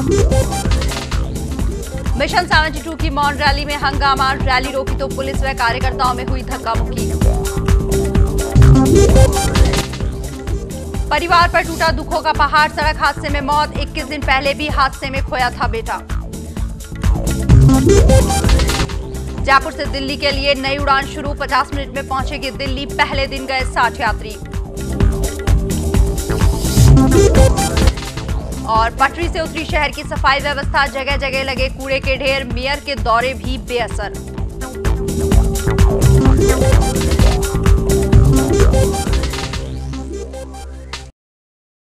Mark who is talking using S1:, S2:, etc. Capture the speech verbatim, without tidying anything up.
S1: Mission बहत्तर की मौन रैली में हंगामा, रैली रोकी तो पुलिस व कार्यकर्ताओं में हुई धक्का मुक्की। परिवार पर टूटा दुखों का पहाड़, सड़क हादसे में मौत, इक्कीस दिन पहले भी हादसे में खोया था बेटा। जयपुर से दिल्ली के लिए नई उड़ान शुरू, पचास मिनट में पहुंचेगी दिल्ली, पहले दिन गए साठ यात्री। और पटरी से उतरी शहर की सफाई व्यवस्था, जगह जगह लगे कूड़े के ढेर, मेयर के दौरे भी बेअसर।